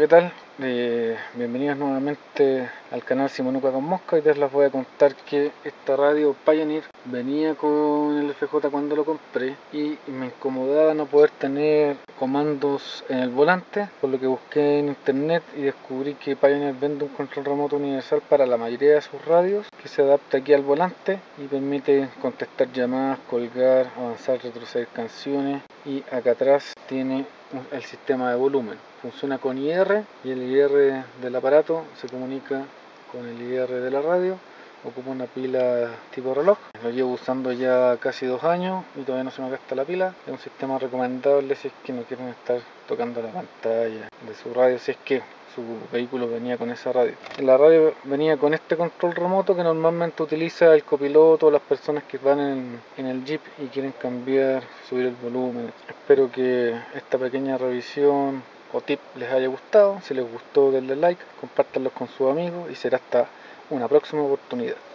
¿qué tal? Bienvenidos nuevamente al canal Simonuca con Mosca. Hoy les voy a contar que esta radio Pioneer venía con el FJ cuando lo compré y me incomodaba no poder tener comandos en el volante, por lo que busqué en internet y descubrí que Pioneer vende un control remoto universal para la mayoría de sus radios que se adapta aquí al volante y permite contestar llamadas, colgar, avanzar, retroceder canciones, y acá atrás tiene el sistema de volumen. Funciona con IR y el IR del aparato se comunica con el IR de la radio. Ocupa una pila tipo reloj. Lo llevo usando ya casi 2 años y todavía no se me gasta la pila. Es un sistema recomendable si es que no quieren estar tocando la pantalla de su radio, si es que su vehículo venía con esa radio. La radio venía con este control remoto que normalmente utiliza el copiloto o las personas que van en el Jeep y quieren cambiar, subir el volumen. Espero que esta pequeña revisión o tip les haya gustado. Si les gustó, denle like, compártanlo con sus amigos y será hasta una próxima oportunidad.